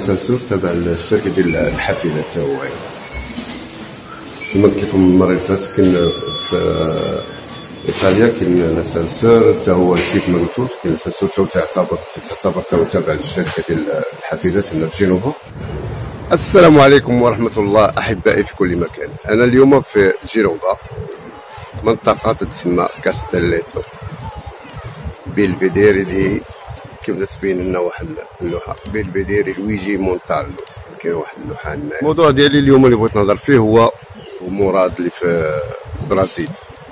اسانسور تبع الشركه ديال الحافلات تا هو. كما قلت لكم المره اللي فاتت كاين في ايطاليا كاين الاسانسور تا هو نسيت ما قلتوش، كاين الاسانسور تعتبر تابع للشركه ديال الحافلات هنا في جينوفا. السلام عليكم ورحمه الله احبائي في كل مكان. انا اليوم في جينوفا، منطقه تتسمى كاستيليتو بالفيديري دي، كيف تبين لنا واحد اللوحه بالفيديري لويجي مونتالو. كاين واحد اللوحه هنا. الموضوع ديالي اليوم اللي بغيت نهضر فيه هو مراد اللي في البرازيل،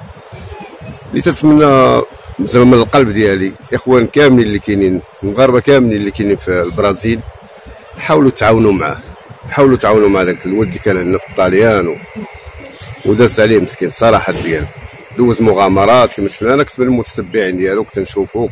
اللي تتمنى زعما من القلب ديالي الاخوان كاملين اللي كاينين، المغاربه كاملين اللي كاينين في البرازيل، حاولوا تعاونوا معاه، حاولوا تعاونوا مع داك الولد اللي كان عندنا في الطاليان وداز عليه مسكين الصراحه ديالو، دوز مغامرات كما شفنا. انا كنت من المتتبعين ديالو، كنت نشوفو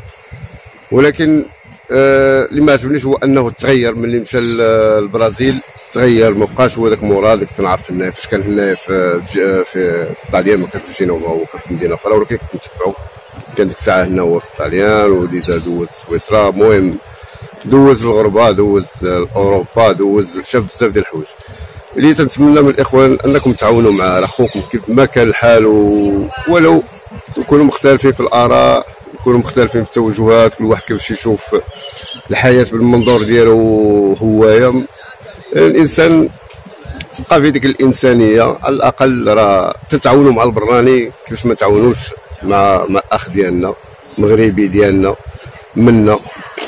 ولكن اللي ما عجبنيش هو انه تغير ملي مشى للبرازيل، تغير ما بقاش هو داك مراد اللي كنت نعرف هنايا. فاش كان هنايا في الطاليان، ما كانش في جينوفا، هو كان في مدينه اخرى، ولكن كنت نتبعو. كان ديك الساعه هنا هو في الطاليان، وديزا دوز سويسرا، المهم دوز الغربه، دوز اوروبا، دوز شاف بزاف ديال الحوايج. اللي تنتمنى من الاخوان انكم تعاونوا مع اخوكم كيف ما كان الحال، ولو نكونوا مختلفين في الاراء، نكونوا مختلفين في التوجهات، كل واحد كيفاش يشوف الحياه بالمنظور ديالو هوايا. الانسان تبقى في ديك الانسانيه، على الاقل راه تتعاونوا مع البراني كيفاش ما تعاونوش مع الاخ ديالنا المغربي ديالنا منا.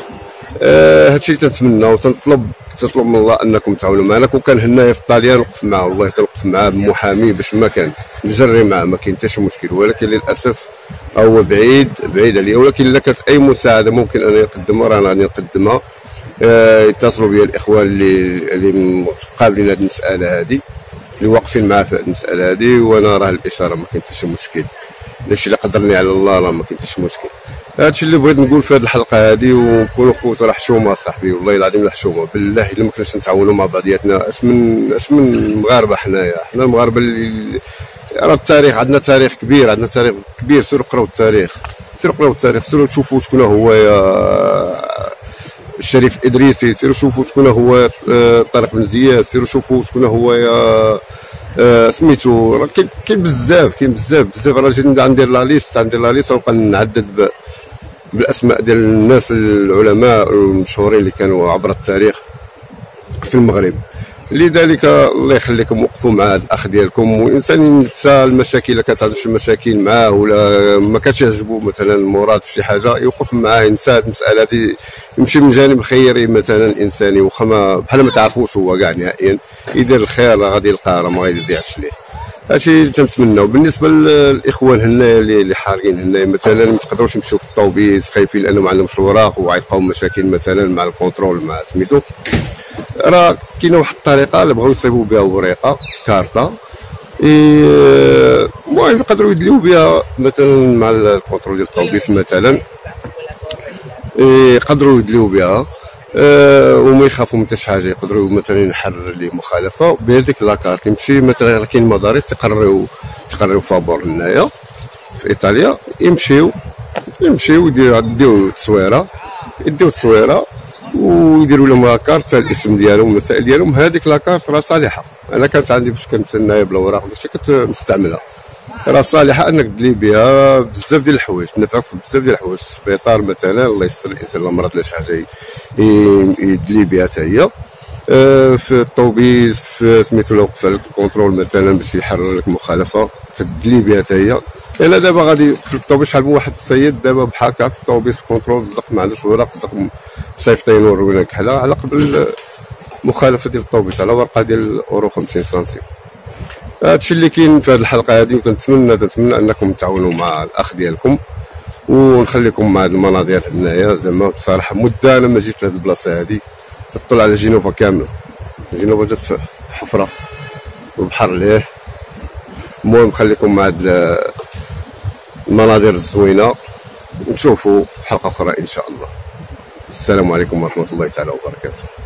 هادشي اللي تنتمنى وتنطلب من الله انكم تعاونوا معنا. كون كان هنايا في الطاليان نوقف معاه، والله تنوقف معاه بمحامي باش ما كان نجري معاه، ما كاين حتى شي مشكل. ولكن للاسف هو بعيد عليا، ولكن الا كانت اي مساعده ممكن ان يقدمها رانا غادي نقدمها. يتصلوا بيا الاخوان اللي متقابلين هذه المساله هذه، اللي واقفين معاه في هذه المساله هذه، وانا راه الاشاره ما كاين حتى شي مشكل. داكشي اللي قدرني على الله راه ما كاين حتى شي مشكل. هادشي اللي بغيت نقول في هذه الحلقه هذه، ونكونوا خوت. راه حشومه صاحبي، والله العظيم لا حشومه بالله الا ما كناش نتعاونوا مع بعضياتنا. اش من مغاربه حنايا، حنا المغاربه اللي راه التاريخ عندنا تاريخ كبير، عندنا تاريخ كبير. سيروا قراو التاريخ، سيروا شوفوا شكون هو الشريف ادريسي، سيروا شوفوا شكون هو طارق بن زياد، سيروا شوفوا شكون هو سميتو. راه كاين بزاف راه جيت غندير لا ليست ونبقى نعدد بالاسماء ديال الناس العلماء المشهورين اللي كانوا عبر التاريخ في المغرب. لذلك الله يخليكم وقفوا مع الاخ ديالكم، والانسان ينسى المشاكل. الا كانت عنده شي مشاكل معاه ولا ما كانش يعجبو مثلا المراد في شي حاجه، يوقف معاه، ينسى هذه المساله هذه، يمشي من جانب خيري مثلا انساني، واخا بحال ما تعرفوش هو كاع نهائيا، يدير الخير راه غادي يلقاه، راه ما غادي يضيعش ليه. هادشي اللي تنتمناو. بالنسبه للاخوان هنايا اللي حارقين هنايا مثلا، ما تقدروش يمشيو في الطوبيس خايفين لانه ما عندهمش الوراق وغيلقاو مشاكل مثلا مع الكونترول مع سميتو. راه كاينه واحد الطريقه اللي بغاو يصيبوا بها وريقه كارطه، المهم يقدروا يدليو بها مثلا مع الكونترول ديال الطوبيس مثلا، يقدروا يدليو بها وما يخافوا من حتى شي حاجه. يقدروا مثلا يحرر ليه مخالفه بهذيك لاكارت، يمشي مثلا كاين مدارس تقريو فابور هنايا في ايطاليا، يمشيو يديو تصويره ويديروا لهم لاكارت فيها الاسم ديالهم والمسائل ديالهم. هذيك لاكارت راه صالحه. انا كانت عندي فاش كنت هنايا بلا وراق داكشي كنت مستعملها، راه صالحه انك تدلي بها بزاف ديال الحوايج، تنفعك في بزاف ديال الحوايج. السبيطار مثلا الله يستر الانسان لا مرض لا شي حاجه يدلي بها حتى هي. في الطوبيس في سميتو لو وقف على الكونترول مثلا باش يحرر لك مخالفه تدلي بها حتى هي. انا دابا غادي في الطوبيس، شحال من واحد السيد دابا بحال هكا في الطوبيس كونترول صدق ما عندوش وراق، صدق صيفطين ورونا كحله على قبل مخالفه ديال الطوبيس على ورقه ديال اورو 50 سنتيم. هادشي اللي كاين في هذه الحلقه هذه، وتنتمنى انكم تعاونوا مع الاخ ديالكم، ونخليكم مع هذه المناظر هنايا. زعما بصراحه مده انا ما جيت لهاد البلاصه هذه، تطل على جينوفا كامله. جينوفا جات في حفره وبحر ليه. المهم خليكم مع هاد المناظر الزوينه، نشوفوا حلقه اخرى ان شاء الله. السلام عليكم ورحمه الله تعالى وبركاته.